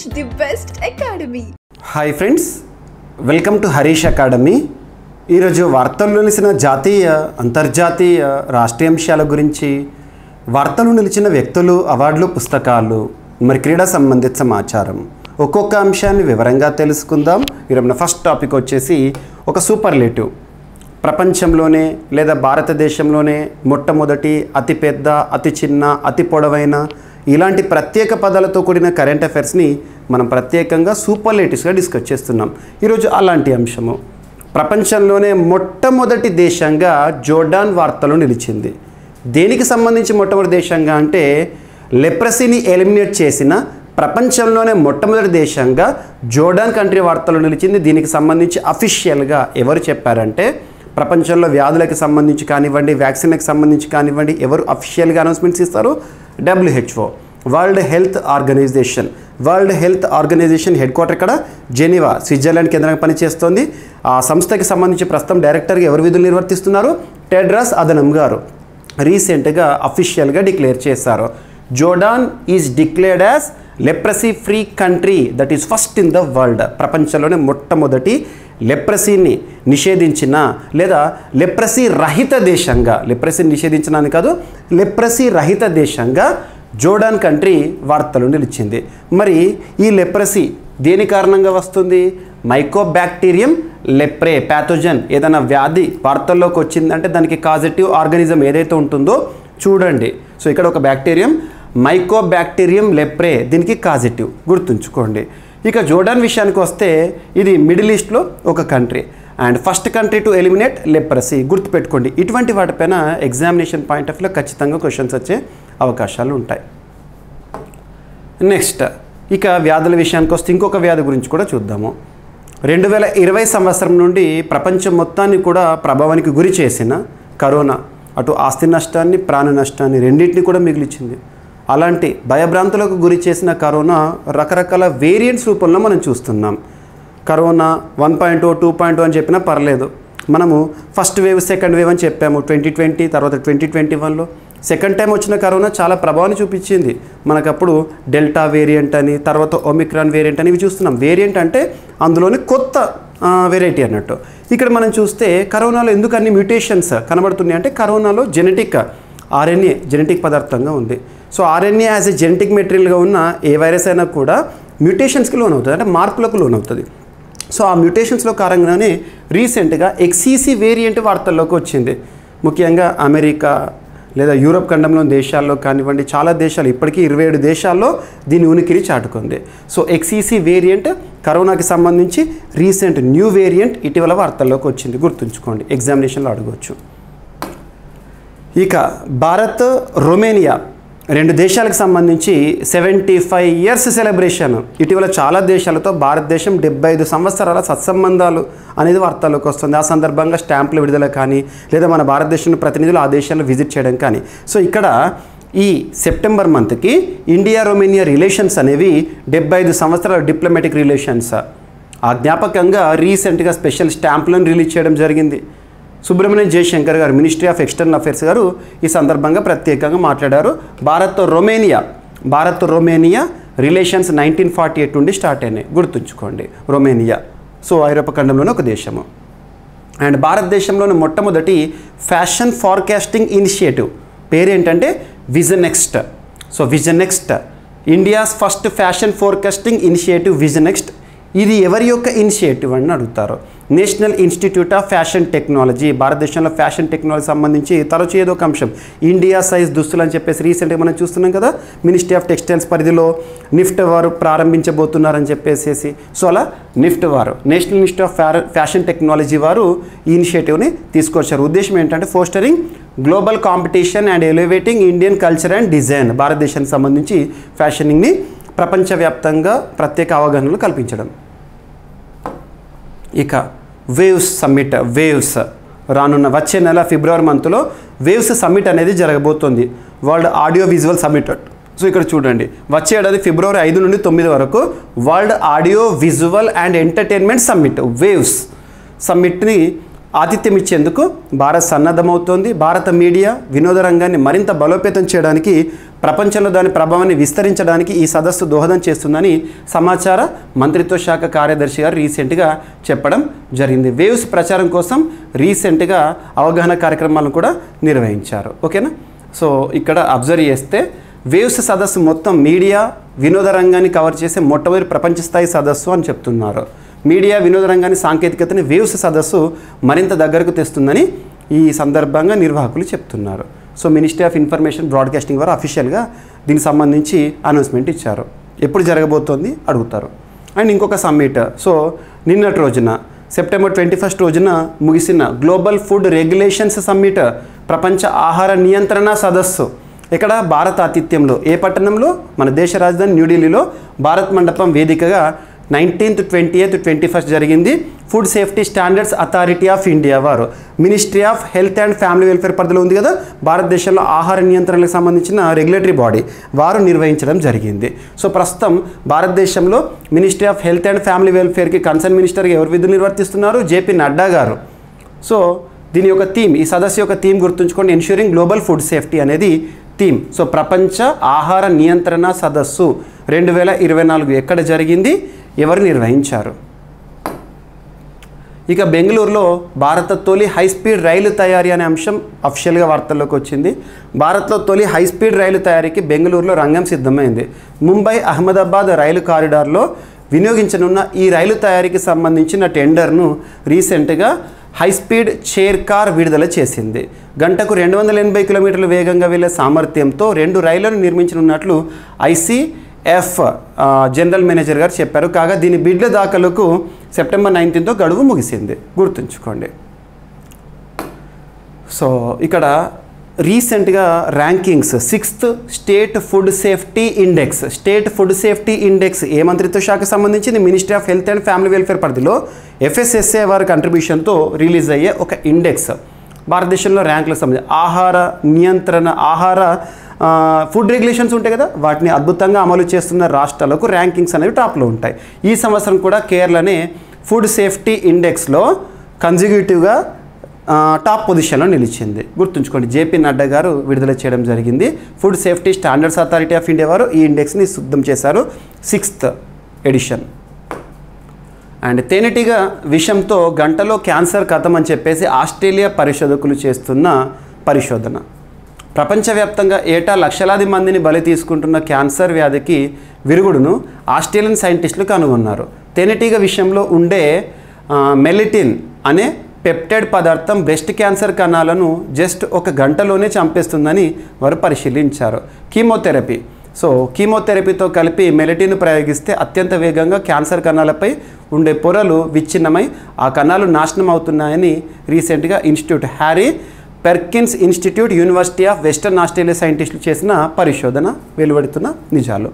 the best academy. Hi friends, welcome to Harish Academy. ఈరోజు వార్తల్లో నిలిచిన జాతీయ అంతర్జాతీయ రాష్ట్రీయ అంశాల గురించి, వార్తలు నిలిచిన వ్యక్తులు, అవార్డులు, పుస్తకాలు, మరి క్రీడా సంబంధిత సమాచారం ఒక్కొక్క అంశాన్ని వివరంగా తెలుసుకుందాం. ఈరోజు ఫస్ట్ టాపిక్ వచ్చేసి ఒక సూపర్లేటివ్. ప్రపంచంలోనే లేదా భారతదేశంలోనే మొట్టమొదటి అతిపెద్ద, అతి చిన్న, అతి పొడవైన ఇలాంటి ప్రత్యేక పదాలతో కూడిన కరెంట్ అఫైర్స్ని మనం ప్రత్యేకంగా సూపర్లేటివ్స్గా డిస్కస్ చేస్తున్నాం. ఈరోజు అలాంటి అంశము, ప్రపంచంలోనే మొట్టమొదటి దేశంగా జోర్డాన్ వార్తలు నిలిచింది. దేనికి సంబంధించి మొట్టమొదటి దేశంగా అంటే, లెప్రసీని ఎలిమినేట్ చేసిన ప్రపంచంలోనే మొట్టమొదటి దేశంగా జోర్డాన్ కంట్రీ వార్తలు నిలిచింది. దీనికి సంబంధించి అఫీషియల్గా ఎవరు చెప్పారంటే, ప్రపంచంలో వ్యాధులకు సంబంధించి కానివ్వండి, వ్యాక్సిన్లకు సంబంధించి కానివ్వండి, ఎవరు అఫీషియల్గా అనౌన్స్మెంట్స్ ఇస్తారు? WHO, World Health Organization. World Health Organization head quarter ఇక్కడ జెనీవా, స్విట్జర్లాండ్ కేంద్రంగా పనిచేస్తోంది. ఆ సంస్థకి సంబంధించి ప్రస్తుతం డైరెక్టర్గా ఎవరు విధులు నిర్వర్తిస్తున్నారు? టెడ్రాస్ అదనం గారు రీసెంట్గా అఫీషియల్గా డిక్లేర్ చేశారు. Jordan is declared as leprosy free country that is first in the world. ప్రపంచంలోనే మొట్టమొదటి లెప్రసీని నిషేధించిన లేదా లెప్రసీ రహిత దేశంగా, లెప్రసీని నిషేధించడానికి కాదు, లెప్రసీ రహిత దేశంగా జోర్డాన్ కంట్రీ వార్తలు నిలిచింది. మరి ఈ లెప్రసీ దేని కారణంగా వస్తుంది? Mycobacterium leprae pathogen. ఏదైనా వ్యాధి వార్తల్లోకి వచ్చిందంటే దానికి కాజెటివ్ ఆర్గానిజం ఏదైతే ఉంటుందో చూడండి. సో ఇక్కడ ఒక బ్యాక్టీరియం మైకోబ్యాక్టీరియం లెప్రే, దీనికి కాజెటివ్, గుర్తుంచుకోండి. ఇక జోర్డాన్ విషయానికి వస్తే, ఇది మిడిల్ ఈస్ట్లో ఒక country and first country to eliminate leprosy, గుర్తుపెట్టుకోండి. ఇటువంటి వాటిపైన ఎగ్జామినేషన్ పాయింట్ ఆఫ్ వ్యూలో ఖచ్చితంగా క్వశ్చన్స్ వచ్చే అవకాశాలు ఉంటాయి. నెక్స్ట్, ఇక వ్యాధుల విషయానికి వస్తే ఇంకొక వ్యాధి గురించి కూడా చూద్దాము. 2020 సంవత్సరం నుండి ప్రపంచం మొత్తాన్ని కూడా ప్రభావానికి గురి చేసిన కరోనా అటు ఆస్తి నష్టాన్ని, ప్రాణ నష్టాన్ని రెండింటిని కూడా మిగిలిచింది. అలాంటి భయభ్రాంతులకు గురి చేసిన కరోనా రకరకాల వేరియంట్స్ రూపంలో మనం చూస్తున్నాం. కరోనా 1.0, 2.0 అని చెప్పినా పర్లేదు. మనము ఫస్ట్ వేవ్, సెకండ్ వేవ్ అని చెప్పాము 2020, తర్వాత 2021లో. సెకండ్ టైం వచ్చిన కరోనా చాలా ప్రభావాన్ని చూపించింది. మనకప్పుడు డెల్టా వేరియంట్ అని, తర్వాత ఒమిక్రాన్ వేరియంట్ అని ఇవి చూస్తున్నాం. వేరియంట్ అంటే అందులోని కొత్త వెరైటీ అన్నట్టు. ఇక్కడ మనం చూస్తే కరోనాలో ఎందుకు అన్ని మ్యూటేషన్స్ కనబడుతున్నాయి అంటే, కరోనాలో జెనెటిక్ RNA జెనెటిక్ పదార్థంగా ఉంది. So RNA as a genetic మెటీరియల్గా ఉన్న ఏ వైరస్ అయినా కూడా మ్యూటేషన్స్కి లోన్ అవుతుంది, అంటే మార్పులకు లోన్ అవుతుంది. సో ఆ మ్యూటేషన్స్లో కారణంగానే రీసెంట్గా XCC వేరియంట్ వార్తల్లోకి వచ్చింది. ముఖ్యంగా అమెరికా లేదా యూరోప్ ఖండంలోని దేశాల్లో కానివ్వండి, చాలా దేశాలు, ఇప్పటికీ 27 దేశాల్లో దీని ఉనికిని చాటుకుంది. సో XCC వేరియంట్ కరోనాకి సంబంధించి రీసెంట్ న్యూ వేరియంట్ ఇటీవల వార్తల్లోకి వచ్చింది, గుర్తుంచుకోండి, ఎగ్జామినేషన్లో అడగవచ్చు. ఇక భారత్, రొమేనియా రెండు దేశాలకు సంబంధించి 75 ఇయర్స్ సెలబ్రేషన్. ఇటీవల చాలా దేశాలతో భారతదేశం 75 సంవత్సరాల సత్సంబంధాలు అనేది వార్తల్లోకి వస్తుంది. ఆ సందర్భంగా స్టాంపుల విడుదల కానీ, లేదా మన భారతదేశంలో ప్రతినిధులు ఆ దేశాల్లో విజిట్ చేయడం కానీ. సో ఇక్కడ ఈ సెప్టెంబర్ మంత్కి ఇండియా రొమేనియా రిలేషన్స్ అనేవి 75 సంవత్సరాల డిప్లొమాటిక్ రిలేషన్స్. ఆ జ్ఞాపకంగా రీసెంట్గా స్పెషల్ స్టాంపులను రిలీజ్ చేయడం జరిగింది. సుబ్రహ్మణ్యం జయశంకర్ గారు, మినిస్ట్రీ ఆఫ్ ఎక్స్టర్నల్ అఫైర్స్ గారు ఈ సందర్భంగా ప్రత్యేకంగా మాట్లాడారు. భారత్ రొమేనియా రిలేషన్స్ 1948 నుండి స్టార్ట్ అయినాయి, గుర్తుంచుకోండి. రొమేనియా సో ఐరోపా ఖండంలోని ఒక దేశము. అండ్ భారతదేశంలోని మొట్టమొదటి ఫ్యాషన్ ఫార్కాస్టింగ్ ఇనిషియేటివ్ పేరేంటంటే vision next. So vision next, India's first fashion forecasting initiative vision next. ఇది ఎవరి యొక్క ఇనిషియేటివ్ అని అడుగుతారు. National Institute of Fashion Technology. భారతదేశంలో ఫ్యాషన్ టెక్నాలజీ సంబంధించి తరచు ఏదో ఒక అంశం, ఇండియా సైజ్ దుస్తులు అని చెప్పేసి రీసెంట్గా మనం చూస్తున్నాం కదా. మినిస్ట్రీ ఆఫ్ టెక్స్టైల్స్ పరిధిలో నిఫ్ట్ వారు ప్రారంభించబోతున్నారని చెప్పేసి, సో అలా నిఫ్ట్ వారు, National Institute of Fashion Technology వారు ఈ ఇనిషియేటివ్ని తీసుకొచ్చారు. ఉద్దేశం ఏంటంటే fostering global competition and elevating Indian culture and design. భారతదేశానికి సంబంధించి ఫ్యాషనింగ్ని ప్రపంచవ్యాప్తంగా ప్రత్యేక అవగాహనలు కల్పించడం. ఇక వేవ్స్ సమ్మిట్, వేవ్స్ రానున్న వచ్చే నెల ఫిబ్రవరి మంత్లో వేవ్స్ సమ్మిట్ అనేది జరగబోతోంది, world audio visual summit. So ఇక్కడ చూడండి, వచ్చే ఏడాది ఫిబ్రవరి 5 నుండి 9 వరకు world audio visual and entertainment summit, Waves సమ్మిట్ని ఆతిథ్యం ఇచ్చేందుకు భారత్ సన్నద్ధమవుతోంది. భారత మీడియా వినోద రంగాన్ని మరింత బలోపేతం చేయడానికి ప్రపంచంలో దాని ప్రభావాన్ని విస్తరించడానికి ఈ సదస్సు దోహదం చేస్తుందని సమాచార మంత్రిత్వ శాఖ కార్యదర్శి గారు రీసెంట్గా చెప్పడం జరిగింది. వేవ్స్ ప్రచారం కోసం రీసెంట్గా అవగాహన కార్యక్రమాలను కూడా నిర్వహించారు. ఓకేనా. సో ఇక్కడ అబ్జర్వ్ చేస్తే వేవ్స్ సదస్సు మొత్తం మీడియా వినోద రంగాన్ని కవర్ చేసే మొట్టమొదటి ప్రపంచ స్థాయి సదస్సు అని చెప్తున్నారు. మీడియా వినోద రంగాన్ని సాంకేతికతని వేవ్స్ సదస్సు మరింత దగ్గరకు తెస్తుందని ఈ సందర్భంగా నిర్వాహకులు చెప్తున్నారు. So ministry of information broadcasting వారు అఫీషియల్గా దీనికి సంబంధించి అనౌన్స్మెంట్ ఇచ్చారు. ఎప్పుడు జరగబోతోంది అడుగుతారు. అండ్ ఇంకొక సమ్మిట్. సో నిన్నటి రోజున సెప్టెంబర్ 21 రోజున ముగిసిన గ్లోబల్ ఫుడ్ రెగ్యులేషన్స్ సమ్మిట్, ప్రపంచ ఆహార నియంత్రణ సదస్సు ఇక్కడ భారత ఆతిథ్యంలో ఏ పట్టణంలో, మన దేశ రాజధాని న్యూఢిల్లీలో భారత్ మండపం వేదికగా 19th, 20th, 21st జరిగింది. Food safety standards authority of India వారు ministry of health and family welfare పరిధిలో ఉంది కదా, భారతదేశంలో ఆహార నియంత్రణలకు సంబంధించిన రెగ్యులేటరీ బాడీ వారు నిర్వహించడం జరిగింది. సో ప్రస్తుతం భారతదేశంలో ministry of health and family వెల్ఫేర్కి కన్సర్న్ మినిస్టర్గా ఎవరు విధులు నిర్వర్తిస్తున్నారు? జేపీ నడ్డా గారు. సో దీని యొక్క థీమ్, ఈ సదస్సు యొక్క థీమ్ గుర్తుంచుకోండి, ఎన్ష్యూరింగ్ గ్లోబల్ ఫుడ్ సేఫ్టీ అనేది థీమ్. సో ప్రపంచ ఆహార నియంత్రణ సదస్సు 2024 ఎక్కడ జరిగింది, ఎవరు నిర్వహించారు? ఇక బెంగళూరులో భారత తొలి హైస్పీడ్ రైలు తయారీ అనే అంశం అఫీషియల్గా వార్తల్లోకి వచ్చింది. భారత్లో తొలి హైస్పీడ్ రైలు తయారీకి బెంగళూరులో రంగం సిద్ధమైంది. ముంబై అహ్మదాబాద్ రైలు కారిడార్లో వినియోగించనున్న ఈ రైలు తయారీకి సంబంధించిన టెండర్ను రీసెంట్గా హైస్పీడ్ చైర్ కార్ విడుదల చేసింది. గంటకు 280 కిలోమీటర్ల వేగంగా వెళ్లే సామర్థ్యంతో 2 రైళ్లను నిర్మించనున్నట్లు ఐసీఎఫ్ జనరల్ మేనేజర్ గారు చెప్పారు. కాగా దీని బిడ్ల దాఖలకు సెప్టెంబర్ 19తో గడువు ముగిసింది, గుర్తుంచుకోండి. సో ఇక్కడ రీసెంట్గా rankings 6th state food safety index, state food safety index ఏ మంత్రిత్వ శాఖకు సంబంధించింది? Ministry of health and family welfare పరిధిలో FSSAI వారి కంట్రిబ్యూషన్తో రిలీజ్ అయ్యే ఒక ఇండెక్స్. భారతదేశంలో ర్యాంకులకు సంబంధించి ఆహార నియంత్రణ, ఆహార ఫుడ్ రెగ్యులేషన్స్ ఉంటాయి కదా, వాటిని అద్భుతంగా అమలు చేస్తున్న రాష్ట్రాలకు ర్యాంకింగ్స్ అనేవి టాప్లో ఉంటాయి. ఈ సంవత్సరం కూడా కేరళనే ఫుడ్ సేఫ్టీ ఇండెక్స్లో కన్జిక్యూటివ్గా టాప్ పొజిషన్లో నిలిచింది, గుర్తుంచుకోండి. జేపీ నడ్డా గారు విడుదల చేయడం జరిగింది. Food safety standards authority of India వారు ఈ ఇండెక్స్ని సిద్ధం చేశారు, 6th ఎడిషన్. అండ్ తేనెటీగ విషంతో గంటలో క్యాన్సర్ కథం అని చెప్పేసి ఆస్ట్రేలియా పరిశోధకులు చేస్తున్న పరిశోధన. ప్రపంచవ్యాప్తంగా ఏటా లక్షలాది మందిని బలి తీసుకుంటున్న క్యాన్సర్ వ్యాధికి విరుగుడును ఆస్ట్రేలియన్ సైంటిస్టులు కనుగొన్నారు. తేనెటీగ విషయంలో ఉండే మెలిటిన్ అనే పెప్టైడ్ పదార్థం బ్రెస్ట్ క్యాన్సర్ కణాలను జస్ట్ 1 గంటలోనే చంపేస్తుందని వారు పరిశీలించారు. కీమోథెరపీ, సో కీమోథెరపీతో కలిపి మెలిటిన్ ప్రయోగిస్తే అత్యంత వేగంగా క్యాన్సర్ కణాలపై ఉండే పొరలు విచ్ఛిన్నమై ఆ కణాలు నాశనం అవుతున్నాయని రీసెంట్గా Harry Perkins institute, university of western Australia సైంటిస్టులు చేసిన పరిశోధన వెలువడుతున్న నిజాలు.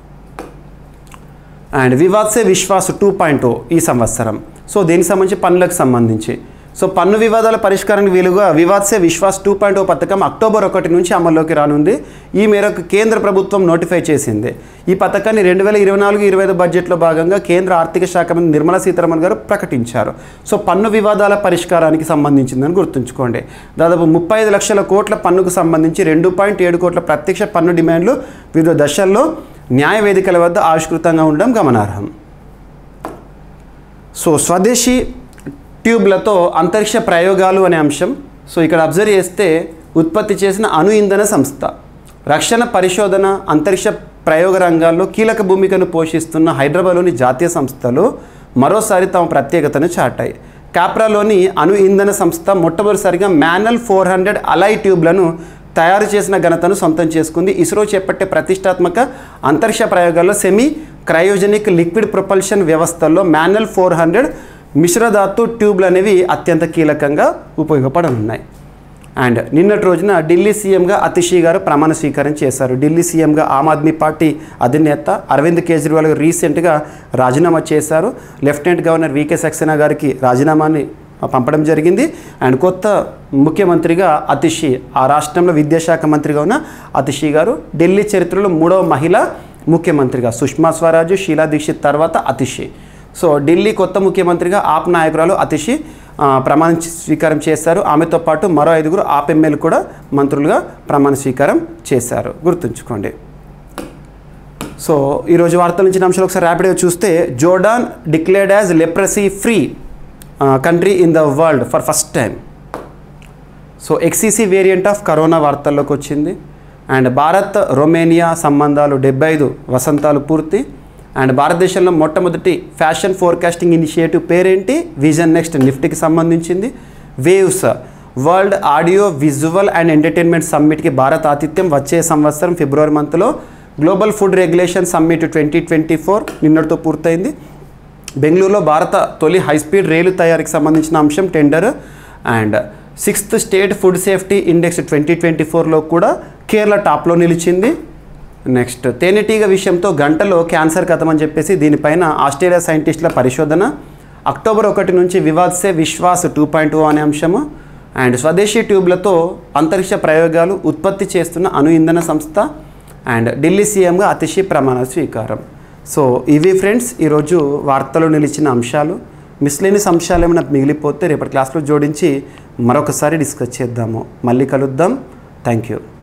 అండ్ వివాద్ సే విశ్వాస్ 2.0 ఈ సంవత్సరం. సో దీనికి సంబంధించి పన్నులకు సంబంధించి సో పన్ను వివాదాల పరిష్కారానికి వీలుగా వివాద్ సే విశ్వాస్ 2.0 పథకం అక్టోబర్ 1 నుంచి అమల్లోకి రానుంది. ఈ మేరకు కేంద్ర ప్రభుత్వం నోటిఫై చేసింది. ఈ పథకాన్ని 2024-25 బడ్జెట్లో భాగంగా కేంద్ర ఆర్థిక శాఖ మంత్రి నిర్మలా సీతారామన్ గారు ప్రకటించారు. సో పన్ను వివాదాల పరిష్కారానికి సంబంధించిందని గుర్తుంచుకోండి. దాదాపు 35 లక్షల కోట్ల పన్నుకు సంబంధించి 2.7 కోట్ల ప్రత్యక్ష పన్ను డిమాండ్లు వివిధ దశల్లో న్యాయ వేదికల వద్ద ఆవిష్కృతంగా ఉండడం గమనార్హం. సో స్వదేశీ ట్యూబ్లతో అంతరిక్ష ప్రయోగాలు అనే అంశం. సో ఇక్కడ అబ్జర్వ్ చేస్తే ఉత్పత్తి చేసిన అణు ఇంధన సంస్థ రక్షణ పరిశోధన అంతరిక్ష ప్రయోగ రంగాల్లో కీలక భూమికను పోషిస్తున్న హైదరాబాద్లోని జాతీయ సంస్థలు మరోసారి తమ ప్రత్యేకతను చాటాయి. కాప్రాలోని అణు ఇంధన సంస్థ మొట్టమొదటిసారిగా మ్యానల్ 400 అలాయ్ ట్యూబ్లను తయారు చేసిన ఘనతను సొంతం చేసుకుంది. ఇస్రో చేపట్టే ప్రతిష్టాత్మక అంతరిక్ష ప్రయోగాల్లో సెమీ క్రయోజనిక్ లిక్విడ్ ప్రొపల్షన్ వ్యవస్థల్లో మ్యానల్ 400 మిశ్రధాతు ట్యూబ్లు అనేవి అత్యంత కీలకంగా ఉపయోగపడనున్నాయి. అండ్ నిన్నటి రోజున ఢిల్లీ సీఎంగా అతిషి గారు ప్రమాణ స్వీకారం చేశారు. ఢిల్లీ సీఎంగా ఆమ్ ఆద్మీ పార్టీ అధినేత అరవింద్ కేజ్రీవాల్ గారు రీసెంట్గా రాజీనామా చేశారు. లెఫ్టినెంట్ గవర్నర్ వికే సక్సేనా గారికి రాజీనామాని పంపడం జరిగింది. అండ్ కొత్త ముఖ్యమంత్రిగా అతిషి, ఆ రాష్ట్రంలో విద్యాశాఖ మంత్రిగా ఉన్న అతిషి గారు ఢిల్లీ చరిత్రలో 3వ మహిళ ముఖ్యమంత్రిగా, సుష్మా స్వరాజ్, షీలా దీక్షిత్ తర్వాత అతిషి. సో ఢిల్లీ కొత్త ముఖ్యమంత్రిగా ఆప్ నాయకురాలు అతిషి ప్రమాణ స్వీకారం చేశారు. ఆమెతో పాటు మరో 5 ఆప్ ఎమ్మెల్యేలు కూడా మంత్రులుగా ప్రమాణ స్వీకారం చేశారు. గుర్తుంచుకోండి. సో ఈరోజు వార్తల నుంచి అంశాలు ఒకసారి ర్యాపిడ్గా చూస్తే, Jordan declared as leprosy free country in the world for first time. So XCC variant of corona వార్తల్లోకి వచ్చింది. అండ్ భారత్ రొమేనియా సంబంధాలు 75 వసంతాలు పూర్తి. అండ్ భారతదేశంలో మొట్టమొదటి ఫ్యాషన్ ఫోర్కాస్టింగ్ ఇనిషియేటివ్ పేరేంటి? విజన్ నెక్స్ట్ నిఫ్టీకి సంబంధించింది. Waves world audio visual and entertainment సమ్మిట్కి భారత్ ఆతిథ్యం వచ్చే సంవత్సరం ఫిబ్రవరి మంత్లో. గ్లోబల్ ఫుడ్ రెగ్యులేషన్ సమ్మిట్ 2024 నిన్నటితో పూర్తయింది. బెంగళూరులో భారత తొలి హైస్పీడ్ రైలు తయారీకి సంబంధించిన అంశం tender. And 6th state food safety index 2024లో కూడా కేరళ టాప్లో నిలిచింది. నెక్స్ట్ తేనెటీగ విషయంతో గంటలో క్యాన్సర్ కథమని చెప్పేసి దీనిపైన ఆస్ట్రేలియా సైంటిస్టుల పరిశోధన. అక్టోబర్ 1 నుంచి వివాద్ సే విశ్వాస్ 2.0 అనే అంశము. అండ్ స్వదేశీ ట్యూబ్లతో అంతరిక్ష ప్రయోగాలు ఉత్పత్తి చేస్తున్న అణు ఇంధన సంస్థ. అండ్ ఢిల్లీ సీఎంగా అతిశీ ప్రమాణ స్వీకారం. సో ఇవి ఫ్రెండ్స్ ఈరోజు వార్తలు నిలిచిన అంశాలు. మిస్లేనియస్ అంశాలు ఏమైనా మిగిలిపోతే రేపటి క్లాస్లో జోడించి మరొకసారి డిస్కస్ చేద్దాము. మళ్ళీ కలుద్దాం. Thank you.